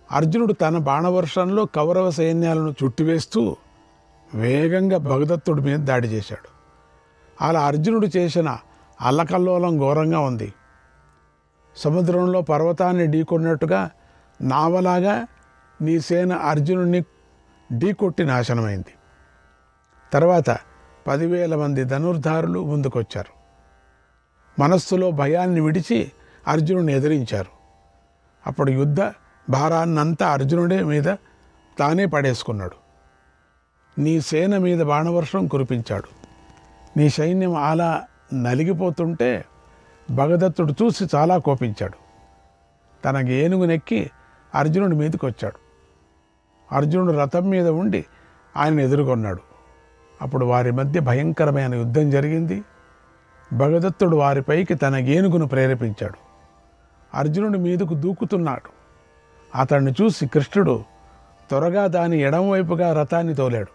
అర్జునుడు తన బాణవర్షంలో కౌరవ సైన్యాలను చుట్టివేస్తూ వేగంగా భగదత్తుడి మీద దాడి చేశాడు. అలా అర్జునుడు చేసిన అల్లకల్లోలం ఘోరంగా ఉంది. సముద్రంలో పర్వతాన్ని ఢీకొన్నట్టుగా నావలాగా నీ సేన అర్జునుడిని ఢీకొట్టి నాశనమైంది. తర్వాత 10,000 మంది ధనుర్ధారులు ముందుకొచ్చారు. మనస్సులో భయాన్ని విడిచి అర్జునుడిని ఎదిరించారు. అప్పుడు యుద్ధ భారాన్నంతా అర్జునుడి మీద తానే పడేసుకున్నాడు. నీ సేన మీద బాణవర్షం కురిపించాడు. నీ సైన్యం అలా నలిగిపోతుంటే భగదత్తుడు చూసి చాలా కోపించాడు. తనకి ఏనుగునెక్కి అర్జునుడి మీదకి వచ్చాడు. అర్జునుడు రథం మీద ఉండి ఆయన ఎదుర్కొన్నాడు. అప్పుడు వారి మధ్య భయంకరమైన యుద్ధం జరిగింది. భగదత్తుడు వారిపైకి తన ఏనుగును ప్రేరేపించాడు. అర్జునుడి మీదకు దూకుతున్నాడు. అతన్ని చూసి కృష్ణుడు త్వరగా దాని ఎడమవైపుగా రథాన్ని తోలాడు.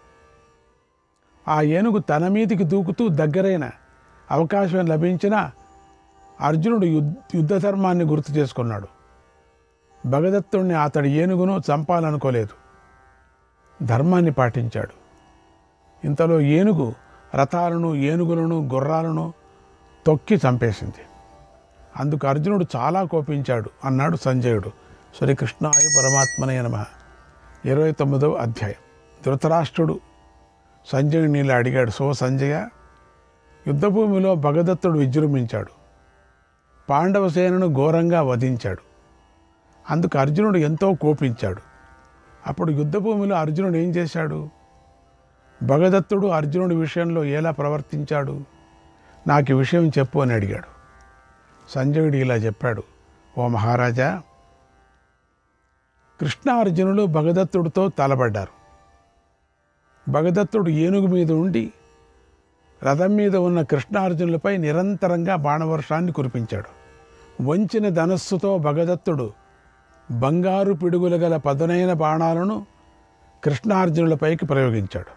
ఆ ఏనుగు తన మీదికి దూకుతూ దగ్గరైన అవకాశం లభించినా అర్జునుడు యుద్ధ ధర్మాన్ని గుర్తు చేసుకున్నాడు. భగదత్తుడిని అతడి ఏనుగును చంపాలనుకోలేదు. ధర్మాన్ని పాటించాడు. ఇంతలో ఏనుగు రథాలను, ఏనుగులను, గుర్రాలను తొక్కి చంపేసింది. అందుకు అర్జునుడు చాలా కోపించాడు అన్నాడు సంజయుడు. శ్రీకృష్ణాయ పరమాత్మనే నమః. 29వ అధ్యాయం. ధృతరాష్ట్రుడు సంజయుడిని ఇలా అడిగాడు. సో సంజయ, యుద్ధభూమిలో భగదత్తుడు విజృంభించాడు. పాండవ సేనను ఘోరంగా వధించాడు. అందుకు అర్జునుడు ఎంతో కోపించాడు. అప్పుడు యుద్ధభూమిలో అర్జునుడు ఏం చేశాడు? భగదత్తుడు అర్జునుడి విషయంలో ఎలా ప్రవర్తించాడు? నాకు ఈ విషయం చెప్పు అని అడిగాడు. సంజయుడు ఇలా చెప్పాడు. ఓ మహారాజా, కృష్ణార్జునులు భగదత్తుడితో తలబడ్డారు. భగదత్తుడు ఏనుగు మీద ఉండి రథం మీద ఉన్న కృష్ణార్జునులపై నిరంతరంగా బాణవర్షాన్ని కురిపించాడు. వంచిన ధనస్సుతో భగదత్తుడు బంగారు పిడుగులు గల పదునైన బాణాలను కృష్ణార్జునులపైకి ప్రయోగించాడు.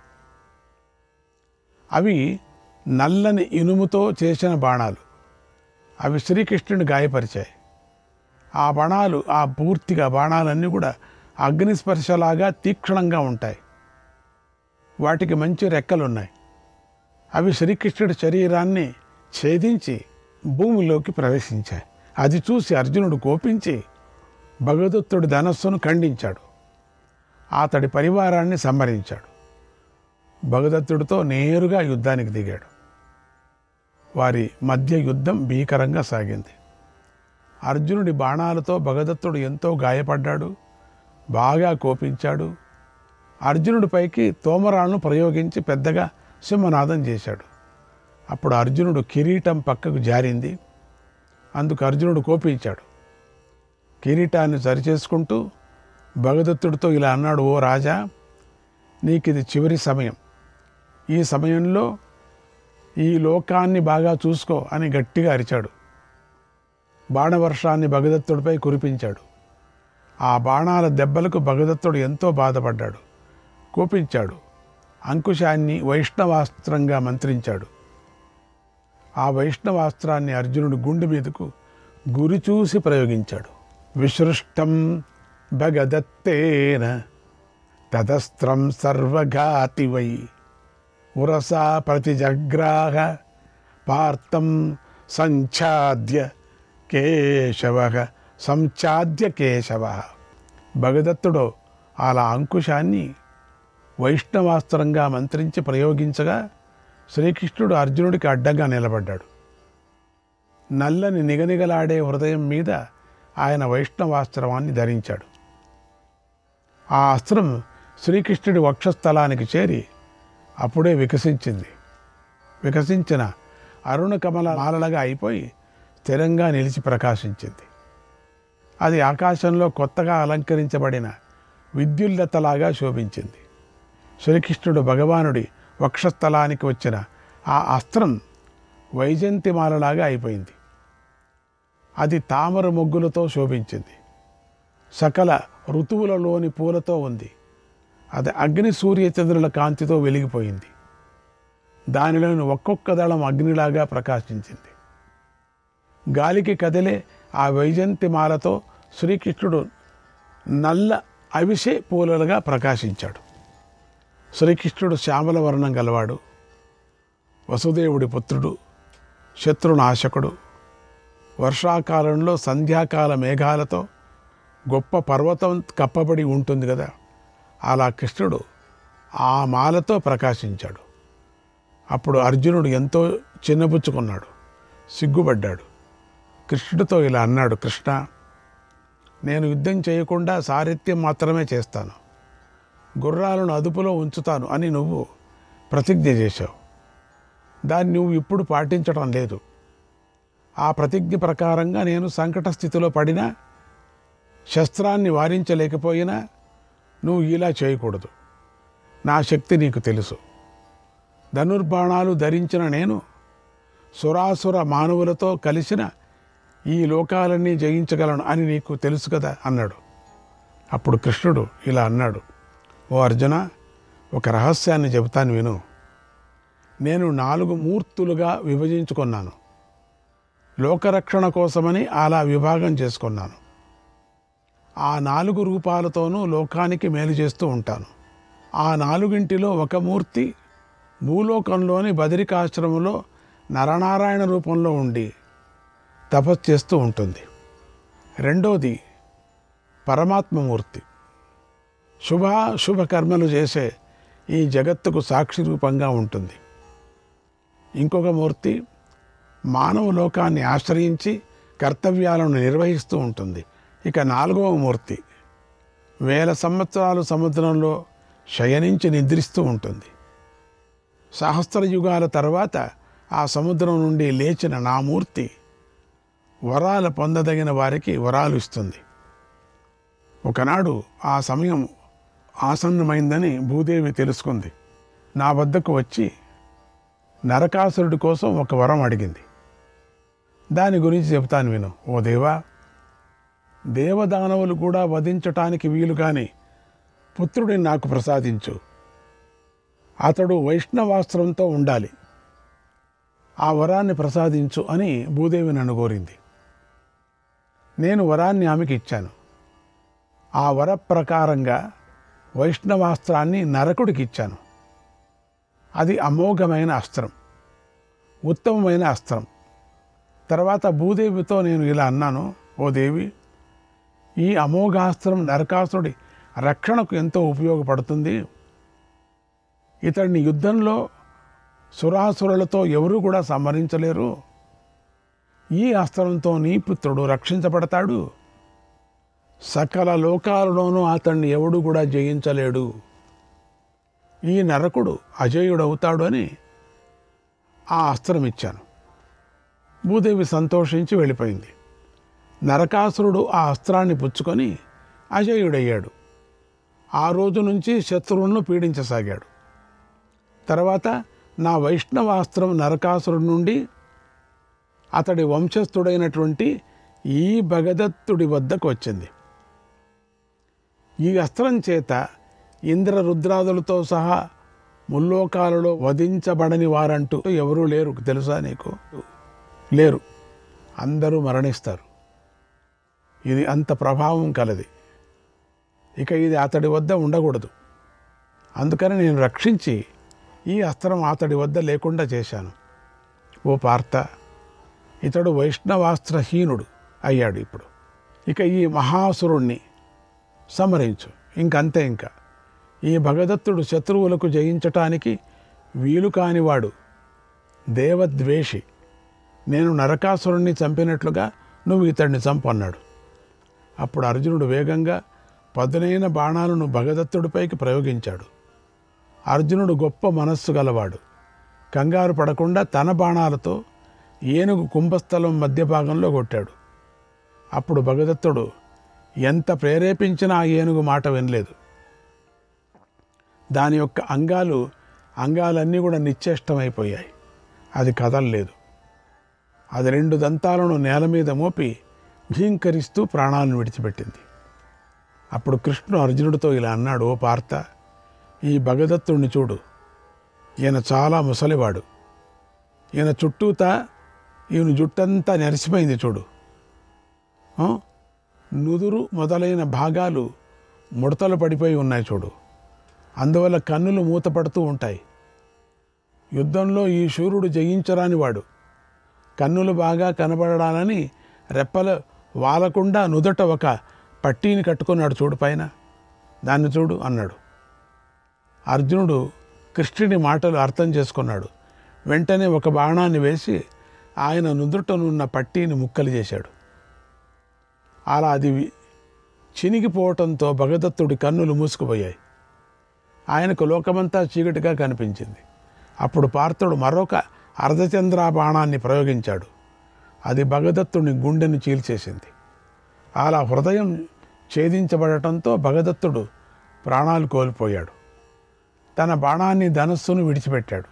అవి నల్లని ఇనుముతో చేసిన బాణాలు. అవి శ్రీకృష్ణుని గాయపరిచాయి. ఆ బాణాలన్నీ కూడా అగ్నిస్పర్శలాగా తీక్షణంగా ఉంటాయి. వాటికి మంచి రెక్కలున్నాయి. అవి శ్రీకృష్ణుడి శరీరాన్ని ఛేదించి భూమిలోకి ప్రవేశించాయి. అది చూసి అర్జునుడు కోపించి భగదత్తుడి ధనస్సును ఖండించాడు. అతడి పరివారాన్ని సంహరించాడు. భగదత్తుడితో నేరుగా యుద్ధానికి దిగాడు. వారి మధ్య యుద్ధం భీకరంగా సాగింది. అర్జునుడి బాణాలతో భగదత్తుడు ఎంతో గాయపడ్డాడు. బాగా కోపించాడు. అర్జునుడిపైకి తోమరాలను ప్రయోగించి పెద్దగా సింహనాదం చేశాడు. అప్పుడు అర్జునుడు కిరీటం పక్కకు జారింది. అందుకు అర్జునుడు కోపించాడు. కిరీటాన్ని సరిచేసుకుంటూ భగదత్తుడితో ఇలా అన్నాడు. ఓ రాజా, నీకిది చివరి సమయం. ఈ సమయంలో ఈ లోకాన్ని బాగా చూసుకో అని గట్టిగా అరిచాడు. బాణవర్షాన్ని భగదత్తుడిపై కురిపించాడు. ఆ బాణాల దెబ్బలకు భగదత్తుడు ఎంతో బాధపడ్డాడు, కోపించాడు. అంకుశాన్ని వైష్ణవాస్త్రంగా మంత్రించాడు. ఆ వైష్ణవాస్త్రాన్ని అర్జునుడు గుండె మీదకు గురి చూసి ప్రయోగించాడు. విసృష్టం భగదత్తేన తదస్త్రం సర్వఘాతి వై ఉరసా ప్రతిజగ్రాహ పార్థం సంఛాద్య కేశవ. భగదత్తుడు అలా అంకుశాన్ని వైష్ణవాస్త్రంగా మంత్రించి ప్రయోగించగా శ్రీకృష్ణుడు అర్జునుడికి అడ్డంగా నిలబడ్డాడు. నల్లని నిగనిగలాడే హృదయం మీద ఆయన వైష్ణవాస్త్రాన్ని ధరించాడు. ఆ అస్త్రం శ్రీకృష్ణుడి వక్షస్థలానికి చేరి అప్పుడే వికసించిన అరుణ కమల మాలలుగా అయిపోయి స్థిరంగా నిలిచి ప్రకాశించింది. అది ఆకాశంలో కొత్తగా అలంకరించబడిన విద్యుల్లతలాగా శోభించింది. శ్రీకృష్ణుడు భగవానుడి వక్షస్థలానికి వచ్చిన ఆ అస్త్రం వైజంతిమాలలాగా అయిపోయింది. అది తామర మొగ్గులతో శోభించింది. సకల ఋతువులలోని పూలతో ఉంది. అది అగ్ని సూర్యచంద్రుల కాంతితో వెలిగిపోయింది. దానిలోని ఒక్కొక్క దళం అగ్నిలాగా ప్రకాశించింది. గాలికి కదిలే ఆ వైజంతిమాలతో శ్రీకృష్ణుడు నల్ల అవిసె పూలలుగా ప్రకాశించాడు. శ్రీకృష్ణుడు శ్యామల వర్ణం గలవాడు, వసుదేవుడి పుత్రుడు, శత్రునాశకుడు. వర్షాకాలంలో సంధ్యాకాల మేఘాలతో గొప్ప పర్వతం కప్పబడి ఉంటుంది కదా, అలా కృష్ణుడు ఆ మాలతో ప్రకాశించాడు. అప్పుడు అర్జునుడు ఎంతో చిన్నబుచ్చుకున్నాడు, సిగ్గుపడ్డాడు. కృష్ణుడితో ఇలా అన్నాడు, కృష్ణ, నేను యుద్ధం చేయకుండా సారథ్యం మాత్రమే చేస్తాను, గుర్రాలను అదుపులో ఉంచుతాను అని నువ్వు ప్రతిజ్ఞ చేశావు. దాన్ని నువ్వు ఇప్పుడు పాటించడం లేదు. ఆ ప్రతిజ్ఞ ప్రకారంగా నేను సంకట స్థితిలో పడినా, శస్త్రాన్ని వారించలేకపోయినా నువ్వు ఇలా చేయకూడదు. నా శక్తి నీకు తెలుసు. ధనుర్బాణాలు ధరించిన నేను సురాసుర మానవులతో కలిసిన ఈ లోకాలన్నీ జయించగలను అని నీకు తెలుసు కదా అన్నాడు. అప్పుడు కృష్ణుడు ఇలా అన్నాడు, ఓ అర్జున, ఒక రహస్యాన్ని చెబుతాను విను. నేను 4 మూర్తులుగా విభజించుకున్నాను. లోకరక్షణ కోసమని అలా విభాగం చేసుకున్నాను. ఆ 4 రూపాలతోనూ లోకానికి మేలు చేస్తూ ఉంటాను. ఆ 4ంటిలో ఒక మూర్తి భూలోకంలోని బదరికాశ్రమంలో నరనారాయణ రూపంలో ఉండి తపస్సు చేస్తూ ఉంటుంది. రెండోది పరమాత్మమూర్తి, శుభ కర్మలు చేసే ఈ జగత్తుకు సాక్షి రూపంగా ఉంటుంది. ఇంకొక మూర్తి మానవ లోకాన్ని ఆశ్రయించి కర్తవ్యాలను నిర్వహిస్తూ ఉంటుంది. ఇక 4వ మూర్తి 1000 సంవత్సరాలు సముద్రంలో శయనించి నిద్రిస్తూ ఉంటుంది. సహస్ర యుగాల తర్వాత ఆ సముద్రం నుండి లేచిన నా మూర్తి వరాలు పొందదగిన వారికి వరాలు ఇస్తుంది. ఒకనాడు ఆ సమయం ఆసన్నమైందని భూదేవి తెలుసుకుంది. నా వద్దకు వచ్చి నరకాసురుడి కోసం ఒక వరం అడిగింది. దాని గురించి చెప్తాను విను. ఓ దేవా, దేవదానవులు కూడా వధించటానికి వీలుగాని పుత్రుడిని నాకు ప్రసాదించు. అతడు వైష్ణవాస్త్రంతో ఉండాలి. ఆ వరాన్ని ప్రసాదించు అని భూదేవి నన్ను కోరింది. నేను వరాన్ని ఆమెకి ఇచ్చాను. ఆ వర ప్రకారంగా వైష్ణవాస్త్రాన్ని నరకుడికి ఇచ్చాను. అది అమోఘమైన అస్త్రం, ఉత్తమమైన అస్త్రం. తర్వాత భూదేవితో నేను ఇలా అన్నాను, ఓ దేవి, ఈ అమోఘాస్త్రం నరకాసురుడి రక్షణకు ఎంతో ఉపయోగపడుతుంది. ఇతడిని యుద్ధంలో సురాసురులతో ఎవరూ కూడా సంహరించలేరు. ఈ అస్త్రంతో నీ పుత్రుడు రక్షించబడతాడు. సకల లోకాలలోనూ అతన్ని ఎవడు కూడా జయించలేడు. ఈ నరకుడు అజేయుడవుతాడు అని ఆ అస్త్రం ఇచ్చాను. భూదేవి సంతోషించి వెళ్ళిపోయింది. నరకాసురుడు ఆ అస్త్రాన్ని పుచ్చుకొని అజేయుడయ్యాడు. ఆ రోజు నుంచి శత్రువులను పీడించసాగాడు. తర్వాత నా వైష్ణవాస్త్రం నరకాసురుడి నుండి అతడి వంశస్థుడైనటువంటి ఈ భగదత్తుడి వద్దకు వచ్చింది. ఈ అస్త్రం చేత ఇంద్రరుద్రాదులతో సహా ముల్లోకాలలో వధించబడని వారంటూ ఎవరూ లేరు. తెలుసా నీకు? లేరు. అందరూ మరణిస్తారు. ఇది అంత ప్రభావం కలది. ఇక ఇది అతడి వద్ద ఉండకూడదు. అందుకని నేను రక్షించి ఈ అస్త్రం అతడి వద్ద లేకుండా చేశాను. ఓ పార్థ, ఇతడు వైష్ణవాస్త్రహీనుడు అయ్యాడు ఇప్పుడు. ఇక ఈ మహాసురుణ్ణి సంహరించు. ఇంకంతే. ఇంకా ఈ భగదత్తుడు శత్రువులకు జయించటానికి వీలు కానివాడు, దేవద్వేషి. నేను నరకాసురుణ్ణి చంపినట్లుగా నువ్వు ఇతడిని చంపన్నాడు. అప్పుడు అర్జునుడు వేగంగా పదునైన బాణాలను భగదత్తుడిపైకి ప్రయోగించాడు. అర్జునుడు గొప్ప మనస్సు గలవాడు. కంగారు పడకుండా తన బాణాలతో ఏనుగు కుంభస్థలం మధ్య భాగంలో కొట్టాడు. అప్పుడు భగదత్తుడు ఎంత ప్రేరేపించినా ఆ ఏనుగు మాట వినలేదు. దాని యొక్క అంగాలన్నీ కూడా నిశ్చేష్టమైపోయాయి. అది కదలలేదు. అది 2 దంతాలను నేల మీద మోపి భీంకరిస్తూ ప్రాణాలను విడిచిపెట్టింది. అప్పుడు కృష్ణుడు అర్జునుడితో ఇలా అన్నాడు, ఓ పార్థ, ఈ భగదత్తుడిని చూడు. ఈయన చాలా ముసలివాడు. ఈయన చుట్టూతా ఈయన జుట్టంతా నెరిసిపోయింది చూడు. నుదురు మొదలైన భాగాలు ముడతలు పడిపోయి ఉన్నాయి చూడు, అందువల్ల కన్నులు మూతపడుతూ ఉంటాయి. యుద్ధంలో ఈ శూరుడు జయించరానివాడు. కన్నులు బాగా కనబడాలని రెప్పలు వాలకుండా నుదుట ఒక పట్టీని కట్టుకున్నాడు చూడు పైన, దాన్ని చూడు అన్నాడు. అర్జునుడు కృష్ణుడి మాటలు అర్థం చేసుకున్నాడు. వెంటనే ఒక బాణాన్ని వేసి ఆయన నుదుటనున్న పట్టీని ముక్కలు చేశాడు. అలా అది చినిగిపోవటంతో భగదత్తుడి కన్నులు మూసుకుపోయాయి. ఆయనకు లోకమంతా చీకటిగా కనిపించింది. అప్పుడు పార్థుడు మరొక అర్ధచంద్ర బాణాన్ని ప్రయోగించాడు. అది భగదత్తుని గుండెను చీల్చేసింది. అలా హృదయం ఛేదించబడటంతో భగదత్తుడు ప్రాణాలు కోల్పోయాడు. తన బాణాన్ని ధనస్సును విడిచిపెట్టాడు.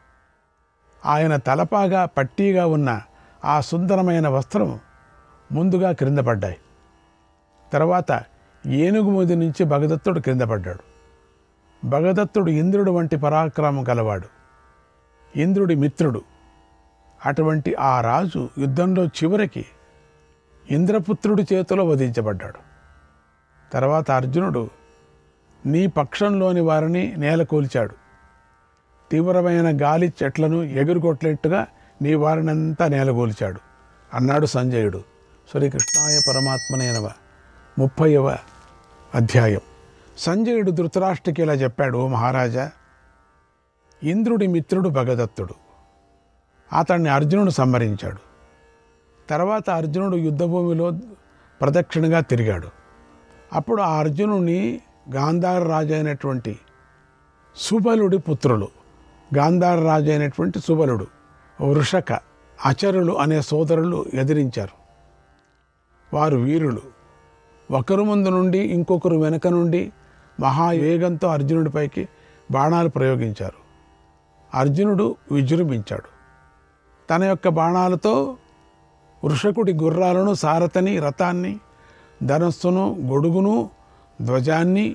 ఆయన తలపాగా పట్టీగా ఉన్న ఆ సుందరమైన వస్త్రం ముందుగా క్రింద పడ్డాయి. తర్వాత ఏనుగు మీద నుంచి భగదత్తుడు క్రింద పడ్డాడు. భగదత్తుడు ఇంద్రుడు వంటి పరాక్రమం గలవాడు, ఇంద్రుడి మిత్రుడు. అటువంటి ఆ రాజు యుద్ధంలో చివరికి ఇంద్రపుత్రుడి చేతిలో వధించబడ్డాడు. తర్వాత అర్జునుడు నీ పక్షంలోని వారిని నేలకూల్చాడు. తీవ్రమైన గాలి చెట్లను ఎగురుకొట్లేట్టుగా నీ వారినంతా నేలగూల్చాడు అన్నాడు సంజయుడు. శ్రీకృష్ణాయ పరమాత్మనే నమః. 30వ అధ్యాయం. సంజయుడు ధృతరాష్ట్రకి ఇలా చెప్పాడు: ఓ మహారాజా, ఇంద్రుడి మిత్రుడు భగదత్తుడు. అతన్ని అర్జునుడు సంహరించాడు. తర్వాత అర్జునుడు యుద్ధభూమిలో ప్రదక్షిణగా తిరిగాడు. అప్పుడు ఆ అర్జునుని గాంధార రాజు అయినటువంటి సుబలుడి పుత్రులు, గాంధార రాజు అయినటువంటి సుబలుడు, వృషక, అచరులు అనే సోదరులు ఎదిరించారు. వారు వీరులు. ఒకరు ముందు నుండి ఇంకొకరు వెనక నుండి మహావేగంతో అర్జునుడిపైకి బాణాలు ప్రయోగించారు. అర్జునుడు విజృంభించాడు. తన యొక్క బాణాలతో వృషకుడి గుర్రాలను, సారథిని, రథాన్ని, ధనస్సును, గొడుగును, ధ్వజాన్ని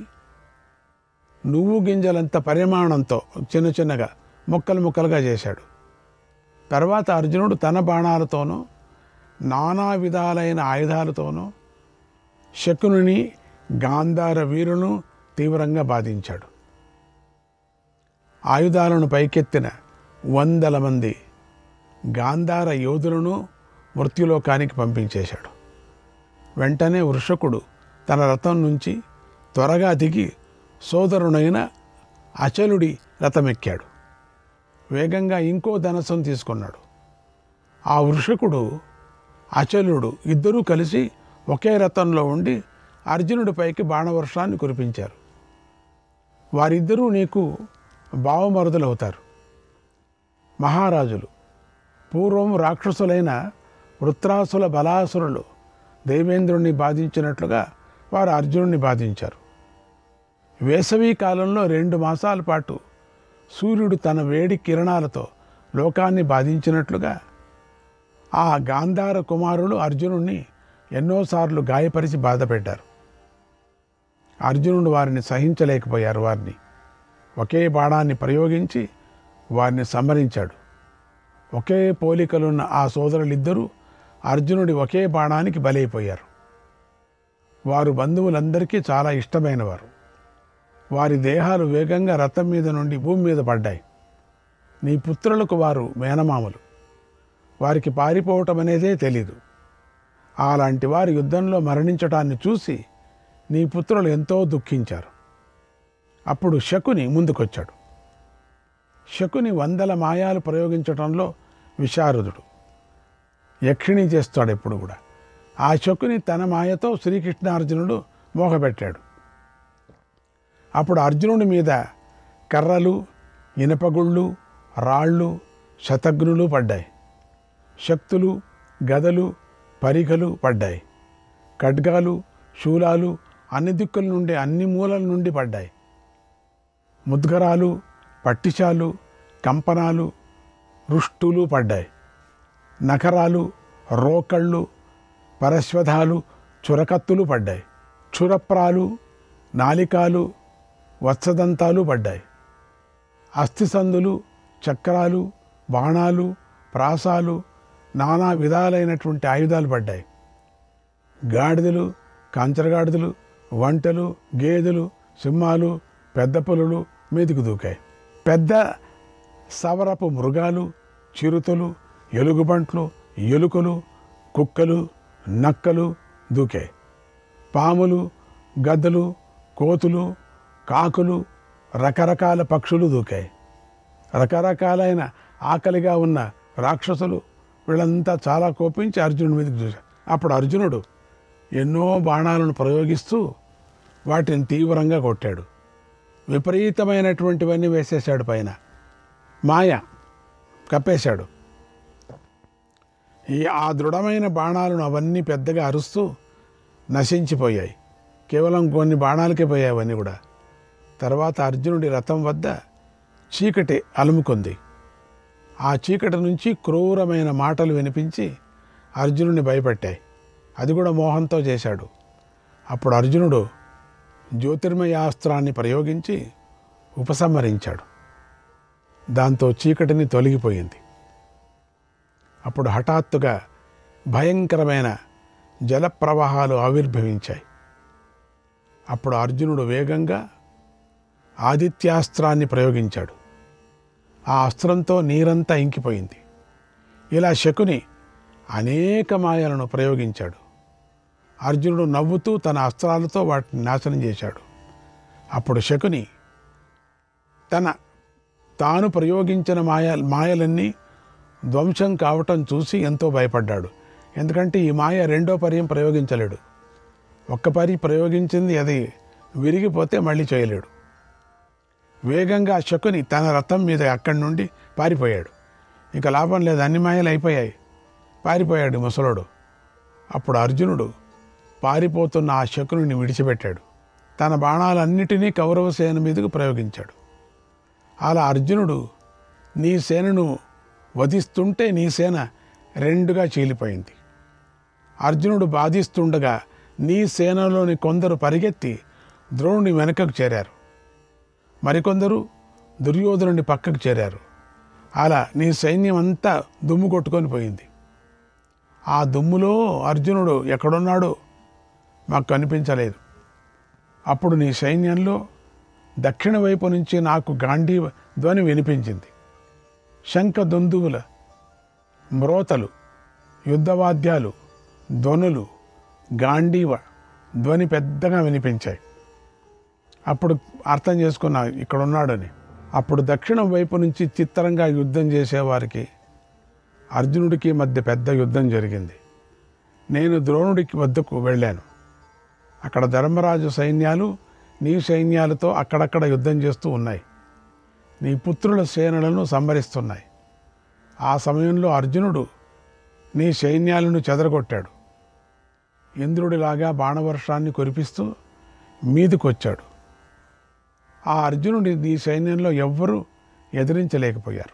నువ్వు గింజలంత పరిమాణంతో చిన్న చిన్నగా ముక్కలు ముక్కలుగా చేశాడు. తర్వాత అర్జునుడు తన బాణాలతోనూ నానా విధాలైన ఆయుధాలతోనూ శకుని, గాంధార వీరులను తీవ్రంగా బాధించాడు. ఆయుధాలను పైకెత్తిన 100 మంది గాంధార యోధులను మృత్యులోకానికి పంపించేశాడు. వెంటనే వృషకుడు తన రథం నుంచి త్వరగా దిగి సోదరునైన అచలుడి రథమెక్కాడు. వేగంగా ఇంకో ధనస్సును తీసుకున్నాడు. ఆ వృషకుడు, అచలుడు ఇద్దరూ కలిసి ఒకే రథంలో ఉండి అర్జునుడిపైకి బాణవర్షాన్ని కురిపించారు. వారిద్దరూ నీకు బావమరుదులవుతారు. మహారాజులు. పూర్వం రాక్షసులైన వృత్రాసుల బలాసురులు దేవేంద్రుణ్ణి బాధించినట్లుగా వారు అర్జునుడిని బాధించారు. వేసవి కాలంలో 2 మాసాల పాటు సూర్యుడు తన వేడి కిరణాలతో లోకాన్ని బాధించినట్లుగా ఆ గాంధార కుమారులు అర్జునుడిని ఎన్నోసార్లు గాయపరిచి బాధపెట్టారు. అర్జునుడు వారిని సహించలేకపోయారు. వారిని ఒకే బాణాన్ని ప్రయోగించి వారిని సంహరించాడు. ఒకే పోలికలున్న ఆ సోదరులిద్దరూ అర్జునుడి ఒకే బాణానికి బలైపోయారు. వారు బంధువులందరికీ చాలా ఇష్టమైనవారు. వారి దేహాలు వేగంగా రథం మీద నుండి భూమి మీద పడ్డాయి. నీ పుత్రులకు వారు మేనమామలు. వారికి పారిపోవటం అనేదే తెలీదు. అలాంటి వారి యుద్ధంలో మరణించటాన్ని చూసి నీ పుత్రులు ఎంతో దుఃఖించారు. అప్పుడు శకుని ముందుకొచ్చాడు. శకుని 100 మాయాలు ప్రయోగించటంలో విశారదుడు. యక్షిణి చేస్తాడు ఎప్పుడు కూడా. ఆ శకుని తన మాయతో శ్రీకృష్ణార్జునుడు మోహపెట్టాడు. అప్పుడు అర్జునుడి మీద కర్రలు, ఇనపగుళ్ళు, రాళ్ళు, శతఘ్నులు పడ్డాయి. శక్తులు, గదలు, పరిఘలు పడ్డాయి. ఖడ్గాలు, శూలాలు అన్ని దిక్కుల నుండి, అన్ని మూలల నుండి పడ్డాయి. ముద్గరాలు, పట్టిశాలు, కంపనాలు, రుష్టులు పడ్డాయి. నఖరాలు, రోకళ్ళు, పరశ్వధాలు, చురకత్తులు పడ్డాయి. క్షురప్రాలు, నాలికాలు, వత్సదంతాలు పడ్డాయి. అస్థిసందులు, చక్రాలు, బాణాలు, ప్రాసాలు, నానా విధాలైనటువంటి ఆయుధాలు పడ్డాయి. గాడిదలు, కాంచరగాడిదలు, వంటలు, గేదెలు, సింహాలు, పెద్ద పులులు మీదికి దూకాయి. పెద్ద సవరపు మృగాలు, చిరుతలు, ఎలుగుబంట్లు, ఎలుకలు, కుక్కలు, నక్కలు దూకాయి. పాములు, గద్దలు, కోతులు, కాకులు, రకరకాల పక్షులు దూకాయి. రకరకాలైన ఆకలిగా ఉన్న రాక్షసులు వీళ్ళంతా చాలా కోపించి అర్జునుడి మీదకి చూశారు. అప్పుడు అర్జునుడు ఎన్నో బాణాలను ప్రయోగిస్తూ వాటిని తీవ్రంగా కొట్టాడు. విపరీతమైనటువంటివన్నీ వేసేశాడు. పైన మాయ కప్పేశాడు. ఆ దృఢమైన బాణాలను అవన్నీ పెద్దగా అరుస్తూ నశించిపోయాయి. కేవలం కొన్ని బాణాలకే పోయాయి అవన్నీ కూడా. తర్వాత అర్జునుడి రథం వద్ద చీకటి అలుముకుంది. ఆ చీకటి నుంచి క్రూరమైన మాటలు వినిపించి అర్జునుడిని భయపెట్టాయి. అది కూడా మోహంతో చేశాడు. అప్పుడు అర్జునుడు జ్యోతిర్మయాస్త్రాన్ని ప్రయోగించి ఉపసంహరించాడు. దాంతో చీకటిని తొలగిపోయింది. అప్పుడు హఠాత్తుగా భయంకరమైన జలప్రవాహాలు ఆవిర్భవించాయి. అప్పుడు అర్జునుడు వేగంగా ఆదిత్యాస్త్రాన్ని ప్రయోగించాడు. ఆ అస్త్రంతో నీరంతా ఇంకిపోయింది. ఇలా శకుని అనేక మాయలను ప్రయోగించాడు. అర్జునుడు నవ్వుతూ తన అస్త్రాలతో వాటిని నాశనం చేశాడు. అప్పుడు శకుని తాను ప్రయోగించిన మాయలన్నీ ధ్వంసం కావటం చూసి ఎంతో భయపడ్డాడు. ఎందుకంటే ఈ మాయ రెండో పర్యం ప్రయోగించలేడు. ఒక్క పరి ప్రయోగించింది అది విరిగిపోతే మళ్ళీ చేయలేడు. వేగంగా శకుని తన రథం మీద అక్కడి నుండి పారిపోయాడు. ఇక లాభం లేదు, అన్ని మాయలు అయిపోయాయి. పారిపోయాడు ముసలోడు. అప్పుడు అర్జునుడు పారిపోతున్న ఆ శకుని విడిచిపెట్టాడు. తన బాణాలన్నిటినీ కౌరవసేన మీదకు ప్రయోగించాడు. అలా అర్జునుడు నీ సేనను వధిస్తుంటే నీ సేన రెండుగా చీలిపోయింది. అర్జునుడు బాధిస్తుండగా నీ సేనలోని కొందరు పరిగెత్తి ద్రోణుని వెనకకు చేరారు. మరికొందరు దుర్యోధనుని పక్కకు చేరారు. అలా నీ సైన్యం అంతా దుమ్ము కొట్టుకొని పోయింది. ఆ దుమ్ములో అర్జునుడు ఎక్కడున్నాడో మాకు కనిపించలేదు. అప్పుడు నీ సైన్యంలో దక్షిణ వైపు నుంచి నాకు గాంధీవ ధ్వని వినిపించింది. శంఖ దుందువుల మ్రోతలు, యుద్ధవాద్యాలు, ధ్వనులు, గాంధీవ ధ్వని పెద్దగా వినిపించాయి. అప్పుడు అర్థం చేసుకున్నా ఇక్కడున్నాడని. అప్పుడు దక్షిణం వైపు నుంచి చిత్రంగా యుద్ధం చేసేవారికి అర్జునుడికి మధ్య పెద్ద యుద్ధం జరిగింది. నేను ద్రోణుడికి వద్దకు వెళ్ళాను. అక్కడ ధర్మరాజు సైన్యాలు నీ సైన్యాలతో అక్కడక్కడ యుద్ధం చేస్తూ ఉన్నాయి. నీ పుత్రుల సేనలను సంహరిస్తున్నాయి. ఆ సమయంలో అర్జునుడు నీ సైన్యాలను చెదరగొట్టాడు. ఇంద్రుడిలాగా బాణవర్షాన్ని కురిపిస్తూ మీదికొచ్చాడు. ఆ అర్జునుడి నీ సైన్యంలో ఎవ్వరూ ఎదిరించలేకపోయారు.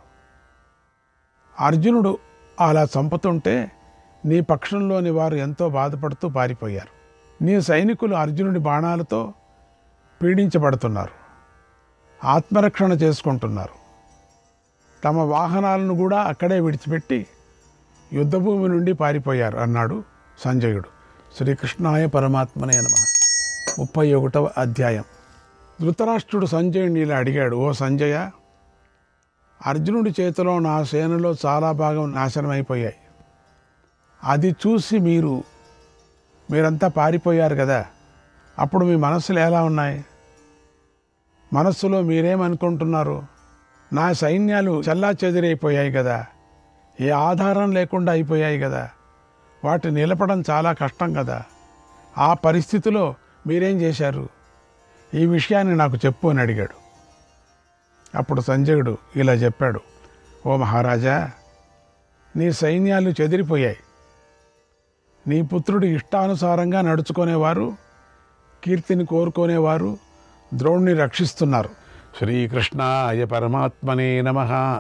అర్జునుడు అలా చంపుతుంటే నీ పక్షంలోని వారు ఎంతో బాధపడుతూ పారిపోయారు. నీ సైనికులు అర్జునుడి బాణాలతో పీడించబడుతున్నారు, ఆత్మరక్షణ చేసుకుంటున్నారు. తమ వాహనాలను కూడా అక్కడే విడిచిపెట్టి యుద్ధభూమి నుండి పారిపోయారు అన్నాడు సంజయుడు. శ్రీకృష్ణాయ పరమాత్మనే నమః. 31వ అధ్యాయం. ధృతరాష్ట్రుడు సంజయుడిని ఇలా అడిగాడు, ఓ సంజయ, అర్జునుడి చేతిలో నా సేనలో చాలా భాగం నాశనమైపోయాయి. అది చూసి మీరంతా పారిపోయారు కదా, అప్పుడు మీ మనస్సులు ఎలా ఉన్నాయి? మనస్సులో మీరేమనుకుంటున్నారు? నా సైన్యాలు చెల్లాచెదిరైపోయాయి కదా, ఏ ఆధారం లేకుండా అయిపోయాయి కదా, వాటిని నిలపడం చాలా కష్టం కదా. ఆ పరిస్థితిలో మీరేం చేశారు? ఈ విషయాన్ని నాకు చెప్పు అని అడిగాడు. అప్పుడు సంజయుడు ఇలా చెప్పాడు, ఓ మహారాజా, నీ సైన్యాలు చెదిరిపోయాయి. నీ పుత్రుడి ఇష్టానుసారంగా నడుచుకునేవారు, కీర్తిని కోరుకునేవారు ద్రోణుని రక్షిస్తున్నారు. శ్రీకృష్ణాయ పరమాత్మనే నమః.